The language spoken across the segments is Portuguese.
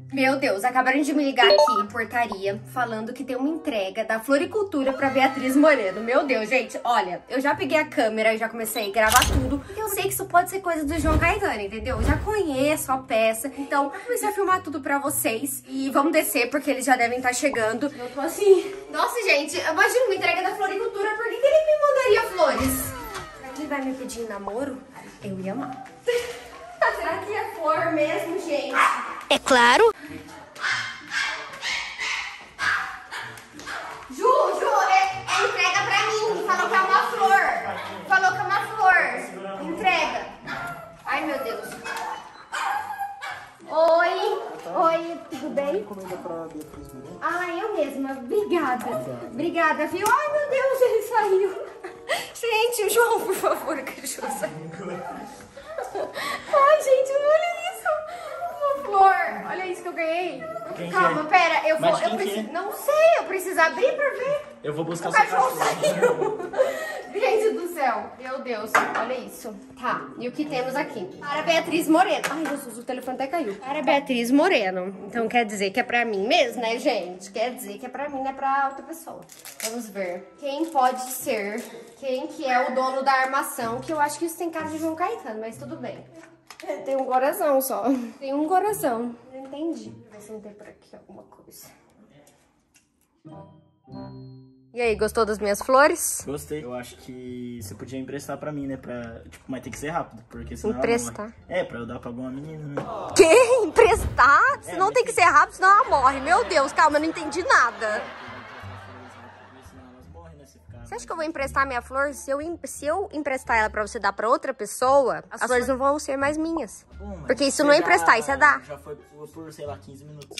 Meu Deus, acabaram de me ligar aqui, portaria, falando que tem uma entrega da floricultura pra Beatriz Moreno. Meu Deus, gente, olha, eu já peguei a câmera e já comecei a gravar tudo, porque eu sei que isso pode ser coisa do João Caetano, entendeu? Eu já conheço a peça, então eu comecei a filmar tudo pra vocês e vamos descer, porque eles já devem estar chegando. Eu tô assim... Nossa, gente, imagina uma entrega da floricultura, por que ele me mandaria flores? Ele vai me pedir em namoro? Eu ia amar. Será que é flor mesmo, gente? É claro. Ju, é entrega pra mim. Falou que é uma flor. Falou que é uma flor. Entrega. Ai, meu Deus. Oi, tudo bem? Ah, eu mesma. Obrigada, viu? Ai, meu Deus, ele saiu. Gente, o João, por favor, que o João saiu. Ai, gente, olha isso. Uma flor. Olha isso que eu ganhei. Calma, pera. Eu preciso... Não sei, eu preciso abrir pra ver. Eu vou buscar o o seu cachorro cachorro. saiu. Gente do céu. Meu Deus, olha isso. Tá, e o que temos aqui? Para Beatriz Moreno. Ai, Jesus, o telefone até caiu. Para Beatriz Moreno. Então quer dizer que é pra mim mesmo, né, gente? Quer dizer que é pra mim, não é pra outra pessoa. Vamos ver. Quem pode ser? Quem que é o dono da armação? Que eu acho que isso tem cara de João Caetano, mas tudo bem. Tem um coração só. Tem um coração. Não entendi. Deixa eu ver se não tem por aqui alguma coisa. E aí, gostou das minhas flores? Gostei. Eu acho que você podia emprestar pra mim, né? Tipo, mas tem que ser rápido, porque senão emprestar? Pra eu dar pra alguma menina, né? Que? Emprestar? Senão tem que ser rápido, senão ela morre. Meu Deus, calma, eu não entendi nada. Você acha que eu vou emprestar minha flor? Se eu emprestar ela pra você dar pra outra pessoa, as flores não vão ser mais minhas. Porque isso não é emprestar, isso é dar. Já foi por, sei lá, 15 minutos.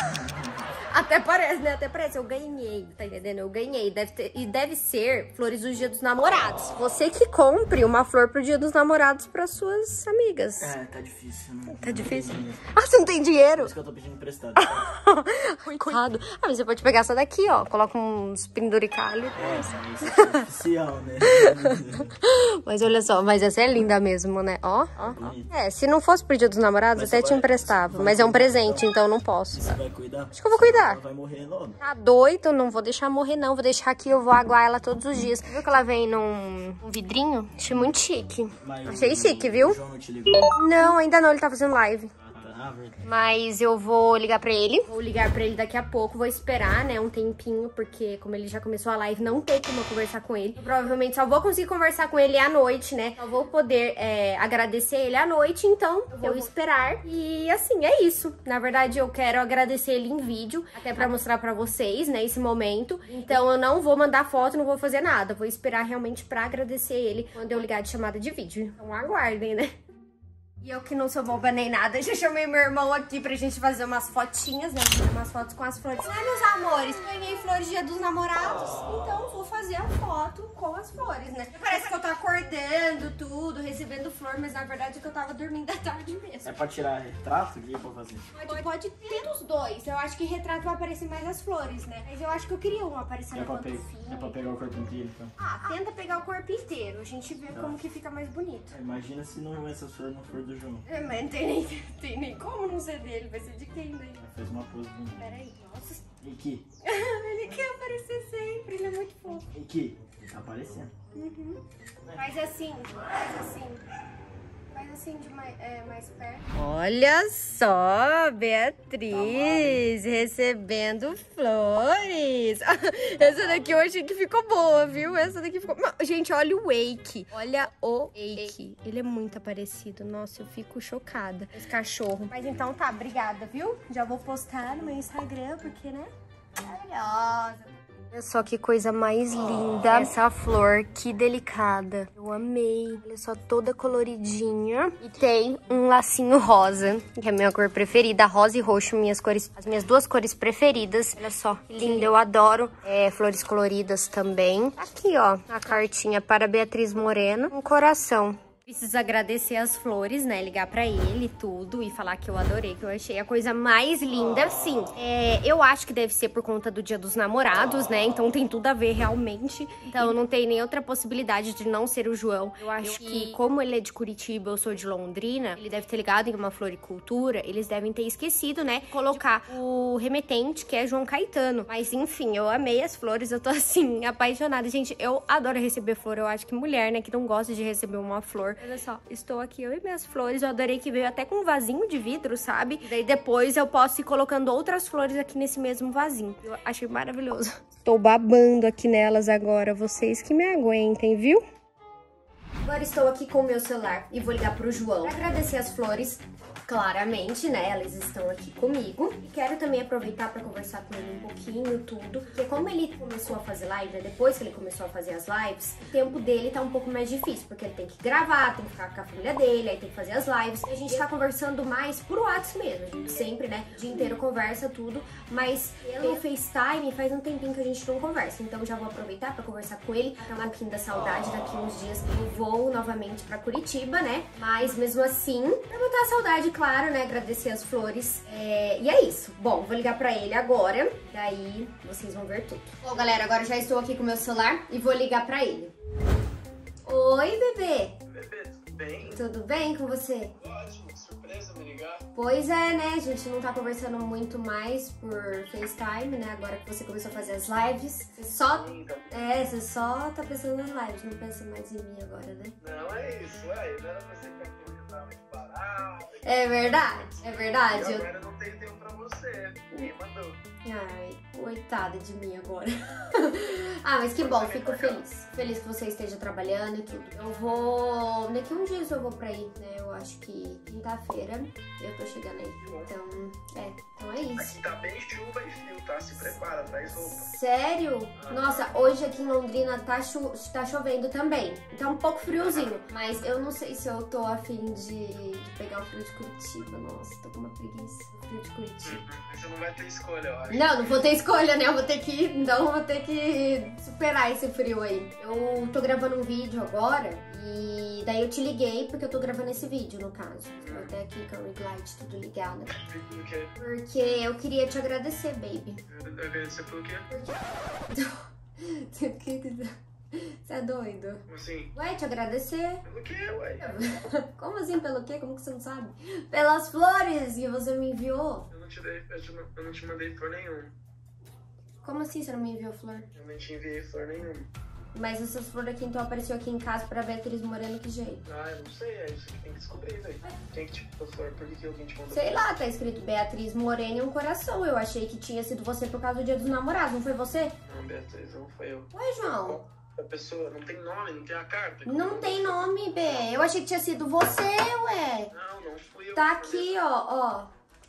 Até parece, né? Até parece. Eu ganhei, tá entendendo? Eu ganhei. Deve ser flores do Dia dos Namorados. Você que compre uma flor pro Dia dos Namorados pras suas amigas. É, tá difícil, né? Tá difícil? Ah, você não tem dinheiro? Por isso que eu tô pedindo emprestado. Coitado. Ah, mas você pode pegar essa daqui, ó. Coloca uns penduricalhos. Isso é oficial, né? Mas olha só, mas essa é linda mesmo, né? Ó. É, se não fosse pro Dia dos Namorados, até te emprestava. Mas é um presente, então não posso. Você vai cuidar? Acho que eu vou cuidar. Ela vai morrer logo. Tá doido? Não vou deixar morrer, não. Vou deixar aqui, eu vou aguar ela todos os dias. Viu que ela vem num vidrinho? Achei muito chique. Achei chique, viu? O João não te ligou? Não, ainda não. Ele tá fazendo live. Verdade. Mas eu vou ligar pra ele. Vou ligar pra ele daqui a pouco. Vou esperar, né, um tempinho. Porque como ele já começou a live, não tem como eu conversar com ele. Eu provavelmente só vou conseguir conversar com ele à noite, né? Só vou poder agradecer ele à noite. Então, eu vou esperar. E assim, é isso. Na verdade, eu quero agradecer ele em vídeo. Até pra mostrar pra vocês, né, esse momento. Então, eu não vou mandar foto, não vou fazer nada. Vou esperar realmente pra agradecer ele quando eu ligar de chamada de vídeo. Então, aguardem, né? E eu que não sou boba nem nada, já chamei meu irmão aqui pra gente fazer umas fotinhas, né? Fazer umas fotos com as flores. Ai, meus amores, ganhei flores Dia dos Namorados, então vou fazer a foto com as flores, né? Parece que eu tô acordando tudo, recebendo flor, mas na verdade é que eu tava dormindo à tarde mesmo. É pra tirar retrato? O que é pra fazer? Pode ter dos dois. Eu acho que retrato vai aparecer mais as flores, né? Mas eu acho que eu queria um aparecendo na pantufinha. É pra pegar o corpo inteiro, então. Ah, tenta pegar o corpo inteiro. A gente vê como que fica mais bonito. Imagina se essas flores não for do João. É, mas não tem nem como não ser dele. Vai ser de quem daí? Fez uma pose bonita. Peraí, nossa. E que? Ele quer aparecer sempre, ele é muito fofo. E que? Ele tá aparecendo. Faz assim, faz assim. Faz assim de mais perto. Olha só, Beatriz recebendo flores. Essa daqui eu achei que ficou boa, viu? Essa daqui ficou... Gente, olha o Wake. Olha o Wake. Ele é muito parecido. Nossa, eu fico chocada. Esse cachorro. Mas então tá, obrigada, viu? Já vou postar no meu Instagram, porque, né? Maravilhosa. Olha só que coisa mais linda essa flor, que delicada. Eu amei. Olha só, toda coloridinha. E tem um lacinho rosa, que é a minha cor preferida. Rosa e roxo, as minhas duas cores preferidas. Olha só, que linda. Eu adoro flores coloridas também. Aqui, ó, a cartinha para Beatriz Moreno. Um coração. Preciso agradecer as flores, né? Ligar pra ele e tudo e falar que eu adorei, que eu achei a coisa mais linda. Sim, eu acho que deve ser por conta do Dia dos Namorados, né? Então tem tudo a ver realmente. Então não tem nem outra possibilidade de não ser o João. Eu acho que como ele é de Curitiba, eu sou de Londrina, ele deve ter ligado em uma floricultura, eles devem ter esquecido, né? Colocar o remetente, que é João Caetano. Mas enfim, eu amei as flores, eu tô assim, apaixonada. Gente, eu adoro receber flor, eu acho que mulher, né, que não gosta de receber uma flor. Olha só, estou aqui, eu e minhas flores. Eu adorei que veio até com um vasinho de vidro, sabe? E daí depois eu posso ir colocando outras flores aqui nesse mesmo vasinho. Eu achei maravilhoso. Estou babando aqui nelas agora, vocês que me aguentem, viu? Agora estou aqui com o meu celular e vou ligar pro João pra agradecer as flores. Claramente, né, elas estão aqui comigo. E quero também aproveitar para conversar com ele um pouquinho, tudo. Porque como ele começou a fazer live, né, depois que ele começou a fazer as lives, o tempo dele tá um pouco mais difícil. Porque ele tem que gravar, tem que ficar com a família dele, aí tem que fazer as lives. E a gente tá conversando mais por WhatsApp mesmo. A gente sempre, né, o dia inteiro conversa, tudo. Mas pelo FaceTime faz um tempinho que a gente não conversa. Então já vou aproveitar para conversar com ele. Pra um pouquinho da saudade, daqui uns dias eu vou novamente pra Curitiba, né. Mas mesmo assim, pra botar a saudade, claro, né, agradecer as flores. E é isso. Bom, vou ligar pra ele agora, daí vocês vão ver tudo. Bom, galera, agora já estou aqui com o meu celular e vou ligar pra ele. Oi, bebê. Bebê, tudo bem? Tudo bem com você? Ótimo, que surpresa me ligar. Pois é, né, a gente não tá conversando muito mais por FaceTime, né, agora que você começou a fazer as lives. Você só tá pensando nas lives, não pensa mais em mim agora, né? Não, é isso, não era pra você ficar aqui que tava muito parado. É verdade, é verdade. E agora eu não tenho tempo pra você, ninguém mandou. Ai, coitada de mim agora. Ah, mas que bom, fico feliz. Feliz que você esteja trabalhando e tudo. Eu vou... Daqui uns dias eu vou pra aí, né? Eu acho que quinta-feira eu tô chegando aí. Então é isso. Aqui tá bem chuva e frio, tá? Se prepara, traz roupa. Sério? Nossa, hoje aqui em Londrina tá chovendo também. Então um pouco friozinho. Mas eu não sei se eu tô afim de pegar o frio de Curitiba. Nossa, tô com uma preguiça. Frio de Curitiba. Mas você não vai ter escolha, eu acho. Não vou ter escolha, né? Então eu vou ter que superar esse frio aí. Eu tô gravando um vídeo agora e daí eu te liguei porque eu tô gravando esse vídeo, no caso. Tô até aqui com a ring light tudo ligado. Por quê? Porque eu queria te agradecer, baby. Agradecer por quê? Você é doido? Como assim? Ué, te agradecer? Pelo quê, ué? Como assim, pelo quê? Como que você não sabe? Pelas flores que você me enviou. Eu não te mandei flor nenhuma. Como assim você não me enviou flor? Eu não te enviei flor nenhuma. Mas essas flores aqui então apareceu aqui em casa pra Beatriz Moreno, que jeito? Ah, eu não sei, é isso que tem que descobrir, velho. Quem que te mandou flor? Por que alguém te mandou Sei flor? lá, tá escrito Beatriz Moreno e um coração. Eu achei que tinha sido você por causa do Dia dos Namorados, não foi você? Não, Beatriz, não foi eu. Ué, João? A pessoa não tem nome, não tem a carta. Não tem nome, Bê. Eu achei que tinha sido você, ué. Não fui eu. Tá aqui, ó.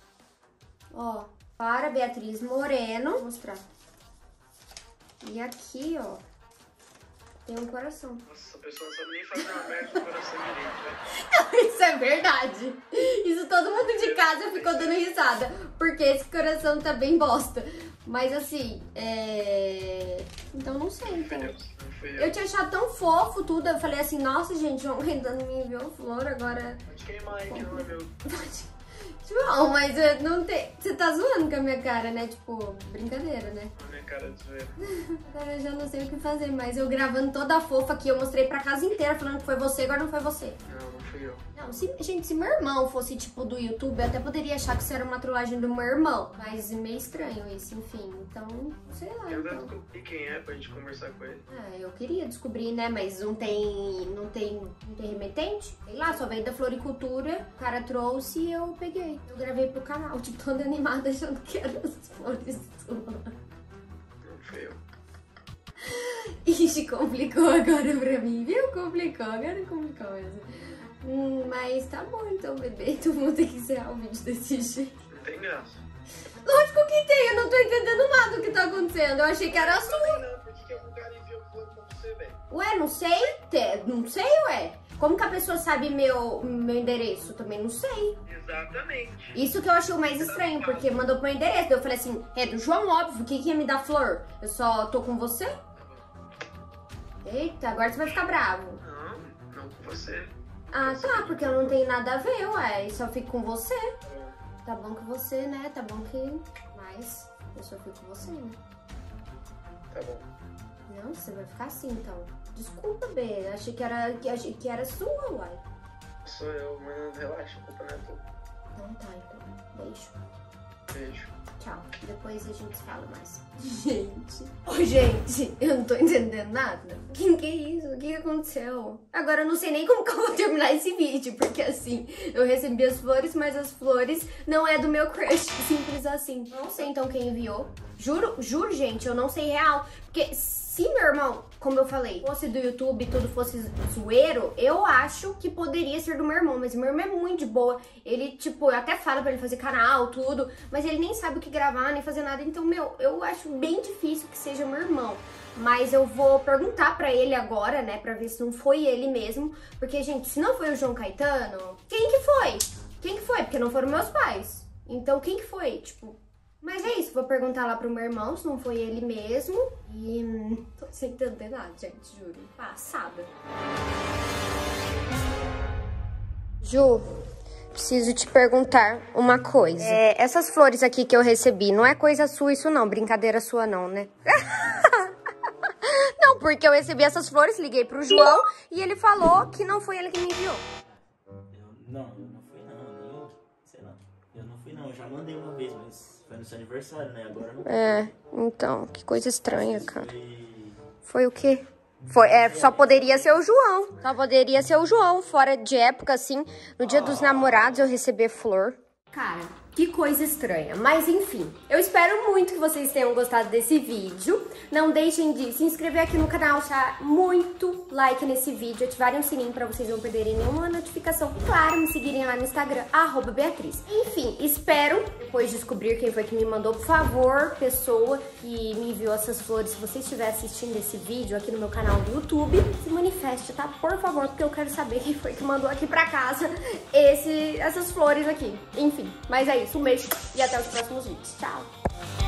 Para Beatriz Moreno. Vou mostrar. E aqui, ó, tem um coração. Nossa, essa pessoa não sabe nem fazer uma merda no coração direito, velho. Isso é verdade. Isso todo mundo de casa ficou dando risada. Porque esse coração tá bem bosta. Mas assim, então não sei, então. Não fui eu. Eu tinha achado tão fofo tudo. Eu falei assim, nossa, gente, João Caetano me enviou flor, agora... Pode queimar aí, que não é meu. João, mas não tem... Você tá zoando com a minha cara, né? Tipo, brincadeira, né? A minha cara de zoeira. Agora eu já não sei o que fazer, mas eu gravando toda fofa aqui, eu mostrei pra casa inteira falando que foi você, agora não foi você. Não fui eu. Não, gente, se meu irmão fosse tipo do YouTube, eu até poderia achar que isso era uma trollagem do meu irmão. Mas meio estranho isso, enfim. Então, sei lá. Eu Então. descobri quem é pra gente conversar com ele. Eu queria descobrir, né? Mas não tem remetente? Sei lá, só veio da floricultura, o cara trouxe e eu peguei. Eu gravei pro canal, tipo, toda animada, achando que eram as flores suas. Não fui eu. Ixi, complicou agora pra mim, viu? Agora complicou mesmo. Mas tá bom então, bebê. Então vou ter que encerrar o vídeo desse jeito. Não tem graça. Lógico que tem, eu não tô entendendo nada do que tá acontecendo. Eu achei que era a sua. Não, por que algum cara enviou flor pra você, velho? Ué, não sei? Não sei, ué. Como que a pessoa sabe meu endereço? Também não sei. Exatamente. Isso que eu achei o mais estranho, porque mandou pro meu endereço. Daí eu falei assim, é do João, óbvio, que ia me dar flor? Eu só tô com você? Eita, agora você vai ficar bravo. Não com você. Ah, tá, porque eu não tenho nada a ver, ué. Só fico com você. Tá bom que você, né? Tá bom que... Mas eu só fico com você, né? Tá bom. Não, você vai ficar assim, então. Desculpa, B. Achei que era sua, uai. Sou eu, mas relaxa, a culpa não é tua. Então tá, então. Beijo. Beijo. Tchau. Depois a gente fala mais. Gente. Ô, gente, eu não tô entendendo nada. Que é isso? O que aconteceu? Agora eu não sei nem como que eu vou terminar esse vídeo, porque assim, eu recebi as flores, mas as flores não é do meu crush. Simples assim. Não sei então quem enviou. Juro, gente, eu não sei real. Porque se meu irmão, como eu falei, fosse do YouTube e tudo fosse zoeiro, eu acho que poderia ser do meu irmão. Mas meu irmão é muito de boa. Ele, tipo, eu até falo pra ele fazer canal, tudo. Mas ele nem sabe o que gravar, nem fazer nada. Então, meu, eu acho bem difícil que seja meu irmão. Mas eu vou perguntar pra ele agora, né? Pra ver se não foi ele mesmo. Porque, gente, se não foi o João Caetano, quem que foi? Quem que foi? Porque não foram meus pais. Então, quem que foi? Tipo... Mas é isso, vou perguntar lá pro meu irmão se não foi ele mesmo. E tô sem entender nada, gente, juro. Passada. Ju, preciso te perguntar uma coisa. Essas flores aqui que eu recebi, não é coisa sua isso não, brincadeira sua não, né? Não, porque eu recebi essas flores, liguei pro João e ele falou que não foi ele que me enviou. Eu não fui não, nem, sei lá. Eu não fui não, eu já mandei uma vez, mas foi no seu aniversário, né? Agora não. Então, que coisa estranha, cara. Foi... Foi o quê? Só poderia ser o João. Só poderia ser o João, fora de época, assim, no dia dos namorados eu receber flor. Cara, que coisa estranha. Mas enfim, eu espero muito que vocês tenham gostado desse vídeo. Não deixem de se inscrever aqui no canal, deixar muito like nesse vídeo, ativarem o sininho pra vocês não perderem nenhuma notificação. E claro, me seguirem lá no Instagram, @Beatriz. Enfim, espero depois descobrir quem foi que me mandou. Por favor, pessoa que me enviou essas flores, se você estiver assistindo esse vídeo aqui no meu canal do YouTube, se manifeste, tá? Por favor, porque eu quero saber quem foi que mandou aqui pra casa essas flores aqui. Enfim, mas é isso. Um beijo e até os próximos vídeos. Tchau!